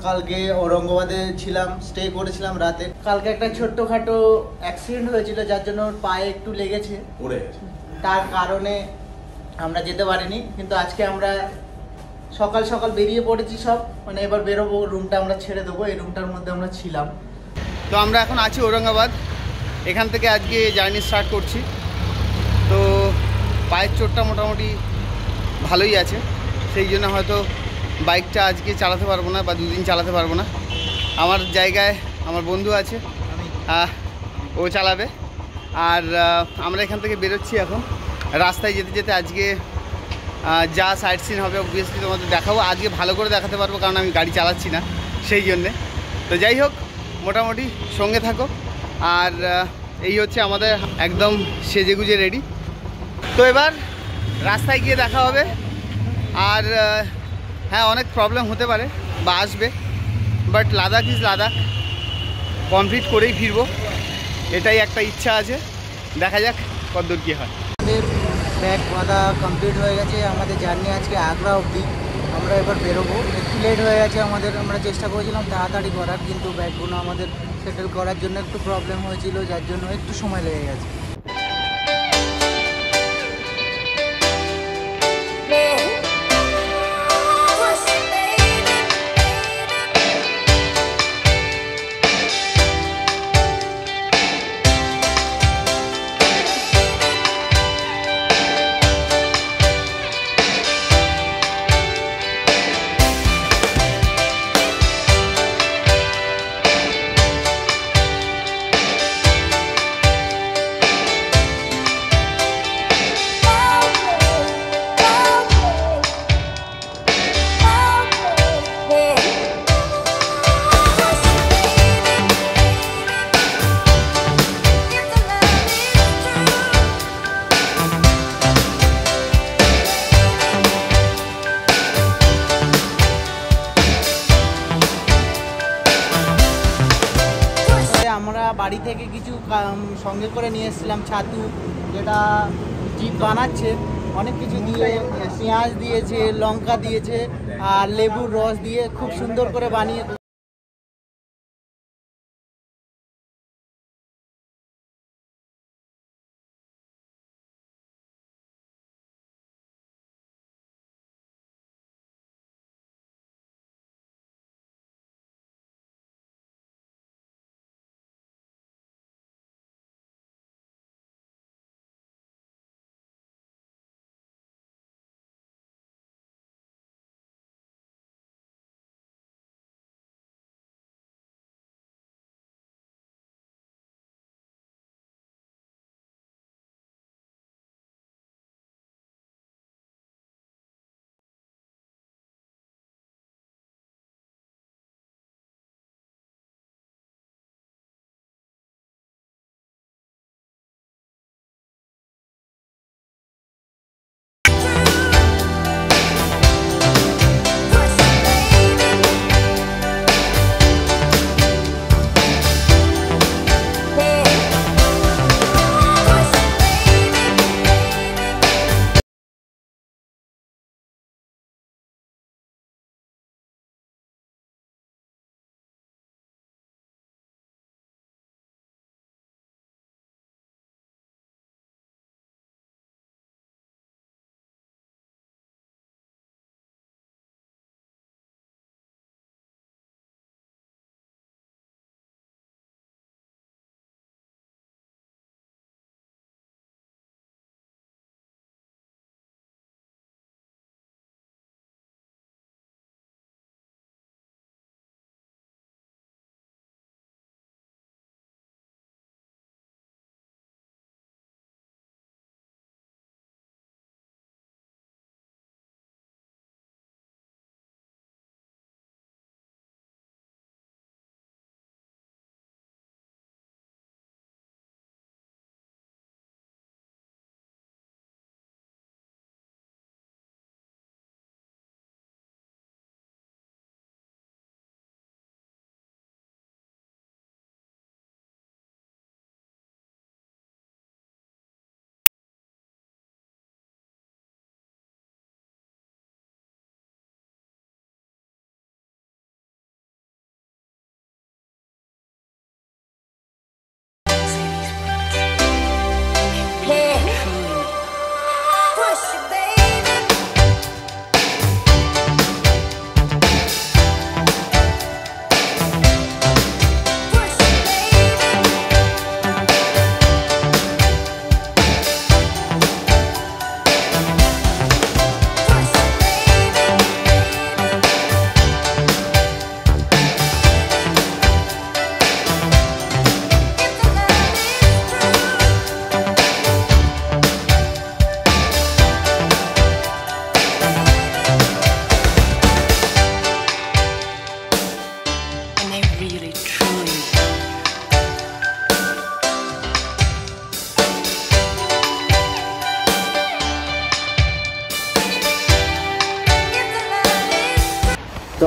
কালকে ঔরঙ্গাবাদে ছিলাম, স্টে করেছিলাম রাতে। কালকে একটা ছোট্টখাটো অ্যাক্সিডেন্ট হয়েছিল, যার জন্য ওর পায়ে একটু লেগেছে, পড়ে গেছে। তার কারণে আমরা যেতে পারিনি। কিন্তু আজকে আমরা সকাল সকাল বেরিয়ে পড়েছি সব, মানে এবার বেরোবো। রুমটা আমরা ছেড়ে দেবো, এই রুমটার মধ্যে আমরা ছিলাম। তো আমরা এখন আছি ঔরঙ্গাবাদ, এখান থেকে আজকে জার্নি স্টার্ট করছি। তো পায়ের চোটটা মোটামুটি ভালোই আছে, সেই জন্য হয়তো বাইকটা আজকে চালাতে পারবো না বা দুদিন চালাতে পারবো না। আমার জায়গায় আমার বন্ধু আছে, ও চালাবে। আর আমরা এখান থেকে বেরোচ্ছি এখন। রাস্তায় যেতে যেতে আজকে যা সাইট সিন হবে অবভিয়াসলি তোমাদের দেখাবো। আজকে ভালো করে দেখাতে পারবো, কারণ আমি গাড়ি চালাচ্ছি না, সেই জন্যে। তো যাই হোক, মোটামুটি সঙ্গে থাকো। আর এই হচ্ছে আমাদের একদম সেজেগুজে রেডি। তো এবার রাস্তায় গিয়ে দেখা হবে। আর হ্যাঁ, অনেক প্রবলেম হতে পারে বা আসবে, but Ladakh is Ladakh, complete করেই ফিরবো, এটাই একটা ইচ্ছা আছে। দেখা যাক কতদূর কী হয়। আমাদের ব্যাগ বাঁধা কমপ্লিট হয়ে গেছে, আমাদের জার্নি আজকে আগ্রা অবধি। আমরা এবার বেরোবো। একটু লেট হয়ে গেছে আমাদের, আমরা চেষ্টা করেছিলাম তাড়াতাড়ি করার, কিন্তু ব্যাগগুলো আমাদের সেটেল করার জন্য একটু প্রবলেম হয়েছিল, যার জন্য একটু সময় লেগে গেছে। আমরা বাড়ি থেকে কিছু সঙ্গে করে নিয়ে এসেছিলাম, ছাতু, যেটা জিপ বানাচ্ছে, অনেক কিছু দিয়ে, পেঁয়াজ দিয়েছে, লঙ্কা দিয়েছে, আর লেবুর রস দিয়ে খুব সুন্দর করে বানিয়ে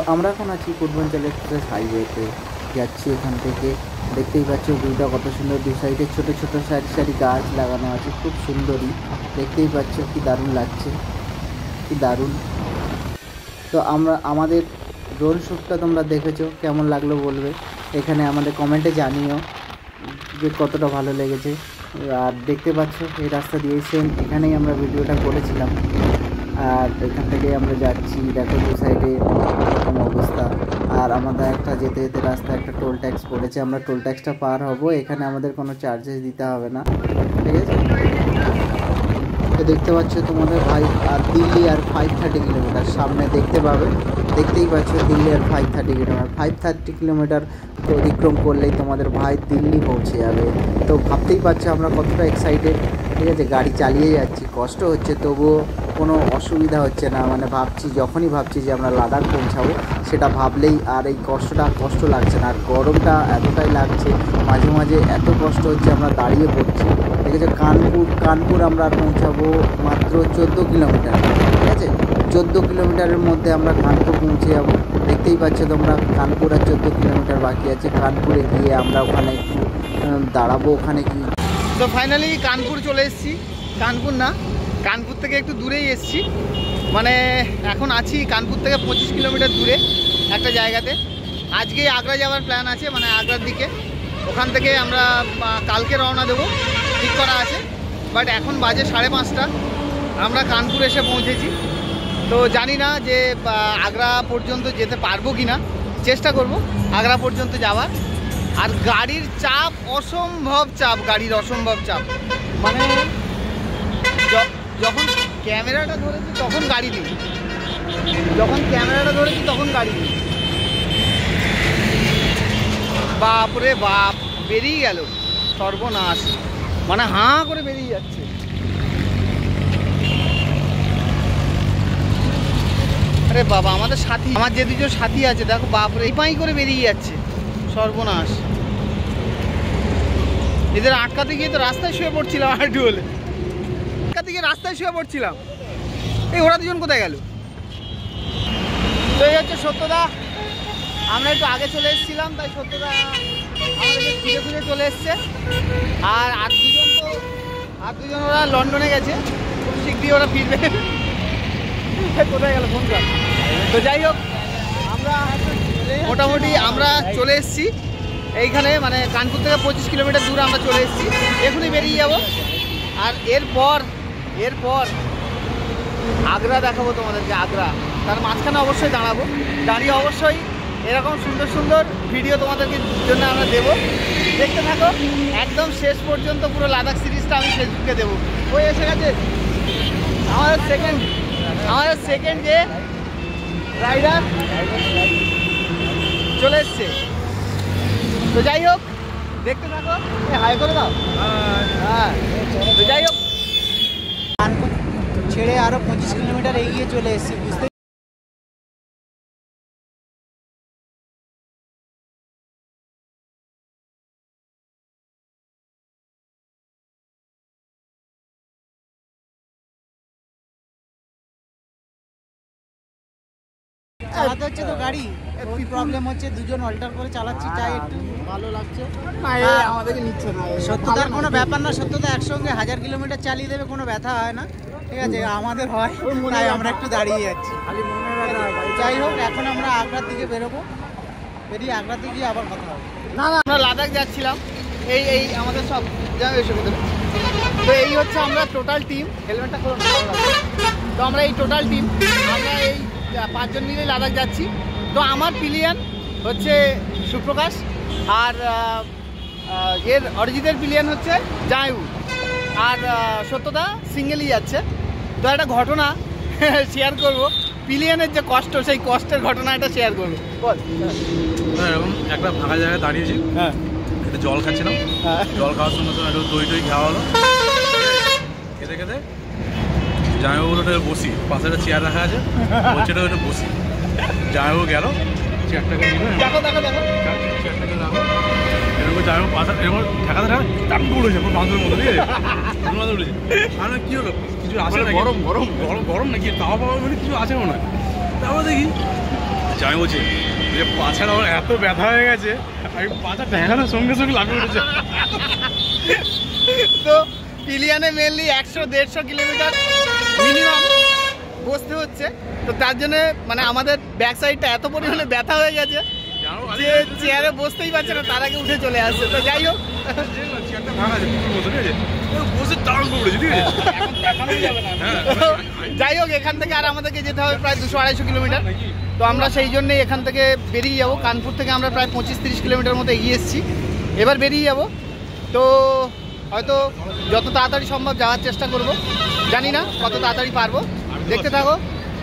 আমরা এখন আছি পূর্বাঞ্চল এক্সপ্রেস হাইওয়েতে যাচ্ছি। এখান থেকে দেখতেই পাচ্ছ ভিউটা কত সুন্দর, দু সাইডে ছোট ছোট সারি সারি গাছ লাগানো আছে, খুব সুন্দরই দেখতেই পাচ্ছ, কি দারুণ লাগছে, কি দারুণ। তো আমাদের ড্রোন শ্যুটটা তোমরা দেখেছো, কেমন লাগলো বলবে, এখানে আমাদের কমেন্টে জানিও যে কতটা ভালো লেগেছে। আর দেখতে পাচ্ছ এই রাস্তা দিয়ে সেম এখানেই আমরা ভিডিওটা করেছিলাম। আর এখান থেকে আমরা যাচ্ছি, দেখো দু সাইডে এরকম অবস্থা। আর আমাদের একটা যেতে যেতে রাস্তা একটা টোল ট্যাক্স পড়েছে, আমরা টোল ট্যাক্সটা পার হব, এখানে আমাদের কোনো চার্জেস দিতে হবে না, ঠিক আছে। তো দেখতে পাচ্ছ তোমাদের ভাই আর দিল্লি আর 530 কিলোমিটার সামনে দেখতে পাবে, দেখতেই পাচ্ছ দিল্লি আর 530 কিলোমিটার, 530 কিলোমিটার অতিক্রম করলেই তোমাদের ভাই দিল্লি পৌঁছে যাবে। তো ভাবতেই পারছো আমরা কতটা এক্সাইটেড, ঠিক আছে। গাড়ি চালিয়ে যাচ্ছি, কষ্ট হচ্ছে তবুও কোনো অসুবিধা হচ্ছে না, মানে যখনই ভাবছি যে আমরা লাদাখ পৌঁছাবো সেটা ভাবলেই আর এই কষ্ট লাগছে না। আর গরমটা এতটাই লাগছে, মাঝে মাঝে এত কষ্ট হচ্ছে আমরা দাঁড়িয়ে পড়ছি, ঠিক আছে। কানপুর আমরা পৌঁছাবো মাত্র 14 কিলোমিটার, ঠিক আছে। 14 কিলোমিটারের মধ্যে আমরা কানপুর পৌঁছে যাবো। দেখতেই পাচ্ছ তোমরা কানপুর আর 14 কিলোমিটার বাকি আছে। কানপুরে গিয়ে আমরা ওখানে একটু দাঁড়াবো, ওখানে কি। তো ফাইনালি কানপুর চলে এসেছি, কানপুর থেকে একটু দূরেই এসেছি, মানে এখন আছি কানপুর থেকে 25 কিলোমিটার দূরে একটা জায়গাতে। আজকেই আগ্রা যাওয়ার প্ল্যান আছে, মানে আগ্রার দিকে, ওখান থেকে আমরা কালকে রওনা দেবো ঠিক করা আছে। বাট এখন বাজে 5:30, আমরা কানপুর এসে পৌঁছেছি। তো জানি না যে আগ্রা পর্যন্ত যেতে পারবো কি না, চেষ্টা করব আগ্রা পর্যন্ত যাওয়ার। আর গাড়ির চাপ অসম্ভব চাপ, মানে যখন ক্যামেরাটা ধরেছি তখন গাড়ি নেই, বাপরে বাপ, বেরিয়ে গেল সর্বনাশ, মানে হাঁ করে বেরিয়ে যাচ্ছে। আরে বাবা, আমাদের সাথী, আমার যে দুজন সাথী আছে দেখো, বাপরে পাই করে বেরিয়ে যাচ্ছে, সর্বনাশ। এদের আটকাতে গিয়ে তো রাস্তায় শুয়ে পড়ছিলাম, এই ওরা দুজন কোথায় গেল? তো এই হচ্ছে সত্যদা, আমরা একটু আগে চলে এসেছিলাম, তাই সত্যদা আমাদেরকে খুঁজে চলে এসছে। আর দুজন ওরা লন্ডনে গেছে, খুব শীঘ্রই ওরা ফিরবে। কোথায় গেল ফোনটা? তো যাই হোক, আমরা মোটামুটি আমরা চলে এসেছি এইখানে, মানে কানপুর থেকে 25 কিলোমিটার দূরে আমরা চলে এসেছি, এখনই বেরিয়ে যাব। আর এরপর আগ্রা দেখাবো তোমাদেরকে, আগ্রা। তার মাঝখানে অবশ্যই দাঁড়িয়ে অবশ্যই এরকম সুন্দর সুন্দর ভিডিও তোমাদেরকে জন্য আমরা দেবো, দেখতে থাকো একদম শেষ পর্যন্ত। পুরো লাদাখ সিরিজটা আমি ফেসবুকে দেবো। ওই এসে গেছে আমাদের সেকেন্ড যে রাইডার চলে এসছে। তো যাই হোক, দেখতে থাকো, হাই করে দাও। হ্যাঁ, তো যাই হোক, কানপুর ছেড়ে আরো 25 কিলোমিটার এগিয়ে চলে এসেছি, বুঝতে। চালাতে হচ্ছে তো গাড়ি, ওই প্রবলেম হচ্ছে, দুজন অল্টার করে চালাচ্ছি, তাই একটু ভালো লাগছে। আমাদেরকে নিচ্ছে না, সত্যতার কোনো ব্যাপার না, সত্যতা একসঙ্গে 1000 কিলোমিটার চালিয়ে দেবে, কোনো ব্যথা হয় না, ঠিক আছে। আমাদের হয়, তাই আমরা একটু দাঁড়িয়ে যাচ্ছি। যাই হোক, এখন আমরা আগ্রার দিকে বেরিয়ে আগ্রার দিকে আবার কথা হবে। না, আমরা লাদাখ যাচ্ছিলাম, এই আমাদের সব যাবে এসে কোথায়। তো এই হচ্ছে আমরা টোটাল টিম, হেলমেটটা খুব ভালো লাগছে। তো আমরা এই টোটাল টিম, আমরা এই 5 জন মিলে লাদাখ যাচ্ছি। তো আমার পিলিয়ন হচ্ছে সুপ্রকাশ, আর অরিজিতের পিলিয়ন হচ্ছে জায়ু, আর সত্যদা সিঙ্গেলই যাচ্ছে। তো একটা ঘটনা শেয়ার করবো, পিলিয়নের যে কষ্ট, সেই কষ্টের ঘটনা একটা শেয়ার করবো। বল। এরকম একটা ফাঁকা জায়গায় দাঁড়িয়েছি, হ্যাঁ, একটু জল খাচ্ছিলাম, জল খাওয়ার সময় তো একটু দই খাওয়া হলো, খেতে জামাইবাবু বসি, পাশে একটা চেয়ার রাখা আছে, বলছে ওটা বসি। জামাইবাবু গেল, চেয়ারটাকে নিবে, চেয়ারটাকে রাখো, এরকম জামাইবাবু পাশে এরকম ঠেকাতে টান উঠেছে, বাঁধের মতো, ঠিক আছে, উঠেছে। আর কি হলো, কিছু আসে না, গরম নাকি তাও পাওয়া, মানে কিছু আছে মনে হয়। তারপর দেখি আমি বলছি যে পাছাটা আমার এত ব্যথা হয়ে গেছে, আমি পাছা ঠেকানোর সঙ্গে সঙ্গে লাফিয়ে উঠেছে। তো পিলিয়ানে মেনলি 100-150 কিলোমিটার মিনিমাম বসতে হচ্ছে। তো তার জন্য মানে আমাদের ব্যাক সাইডটা এত পরিমাণে ব্যথা হয়ে গেছে যে চেয়ারে বসতেই পারছে না, তার আগে উঠে চলে আসছে। তো যাই হোক, যাই হোক এখান থেকে আর আমাদেরকে যেতে হবে প্রায় 200-250 কিলোমিটার। তো আমরা সেই জন্যই এখান থেকে বেরিয়ে যাব। কানপুর থেকে আমরা প্রায় 25-30 কিলোমিটার মতো এগিয়ে এসেছি, এবার বেরিয়ে যাব। তো হয়তো যত তাড়াতাড়ি সম্ভব যাওয়ার চেষ্টা করব, জানি না কত তাড়াতাড়ি পারবো, দেখতে থাকো।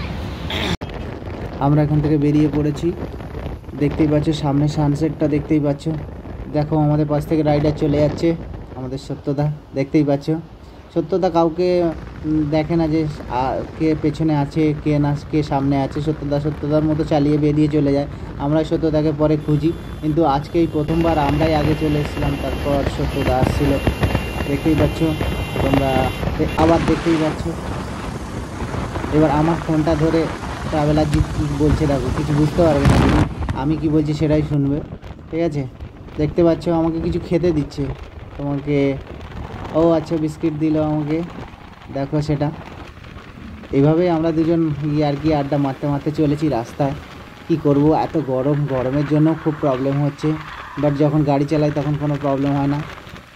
আমরা এখান থেকে বেরিয়ে পড়েছি, দেখতেই পাচ্ছ সামনে সানসেটটা দেখতেই পাচ্ছ। দেখো আমাদের পাশ থেকে রাইডার চলে যাচ্ছে, আমাদের সত্যদা দেখতেই পাচ্ছ। সত্যদা কাউকে দেখে না যে কে পেছনে আছে কে না, কে সামনে আছে। সত্যদার মতো চালিয়ে বেরিয়ে চলে যায়। আমরা সত্যদাকে পরে খুঁজি, কিন্তু আজকেই প্রথমবার আমরাই আগে চলে এসেছিলাম, তারপর সত্যদা আসছিল। দেখতেই পাচ্ছ তোমরা, আবার দেখতেই পাচ্ছ। এবার আমার ফোনটা ধরে ট্রাভেলার জি কী বলছে দেখো, কিছু বুঝতে পারবে না, কিন্তু আমি কি বলছি সেটাই শুনবে, ঠিক আছে? দেখতে পাচ্ছ আমাকে কিছু খেতে দিচ্ছে তোমাকে, ও আচ্ছা বিস্কিট দিল আমাকে, দেখো সেটা। এইভাবেই আমরা দুজন আর কি আড্ডা মারতে মারতে চলেছি রাস্তায়। কি করব, এত গরমের জন্য খুব প্রবলেম হচ্ছে, বাট যখন গাড়ি চালাই তখন কোনো প্রবলেম হয় না।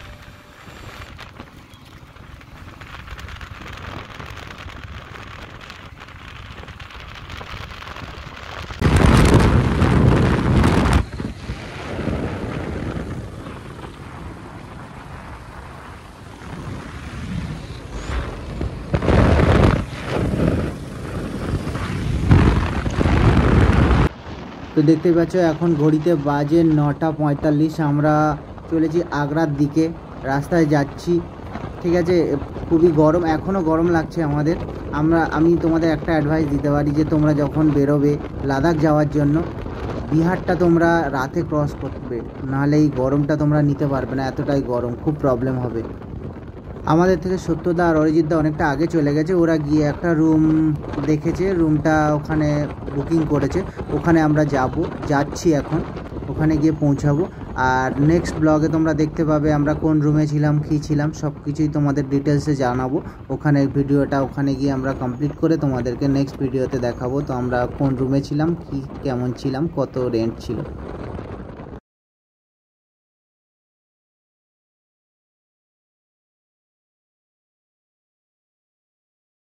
তো দেখতেই পাচ্ছ এখন ঘড়িতে বাজে 9:45। আমরা চলেছি আগ্রার দিকে, রাস্তায় যাচ্ছি, ঠিক আছে? খুবই গরম, এখনও গরম লাগছে আমাদের। আমি তোমাদের একটা অ্যাডভাইস দিতে পারি যে তোমরা যখন বেরোবে লাদাখ যাওয়ার জন্য, বিহারটা তোমরা রাতে ক্রস করবে, নাহলে এই গরমটা তোমরা নিতে পারবে না, এতটাই গরম, খুব প্রবলেম হবে। আমাদের থেকে সত্যদা আর অরিজিৎদা অনেকটা আগে চলে গেছে, ওরা গিয়ে একটা রুম দেখেছে, রুমটা ওখানে বুকিং করেছে, ওখানে আমরা যাচ্ছি এখন, ওখানে গিয়ে পৌঁছাবো। আর নেক্সট ব্লগে তোমরা দেখতে পাবে আমরা কোন রুমে ছিলাম, কী ছিলাম, সব কিছুই তোমাদের ডিটেলসে জানাবো। ওখানে ভিডিওটা ওখানে গিয়ে আমরা কমপ্লিট করে তোমাদেরকে নেক্সট ভিডিওতে দেখাবো। তো আমরা কোন রুমে ছিলাম, কি কেমন ছিলাম, কত রেন্ট ছিল।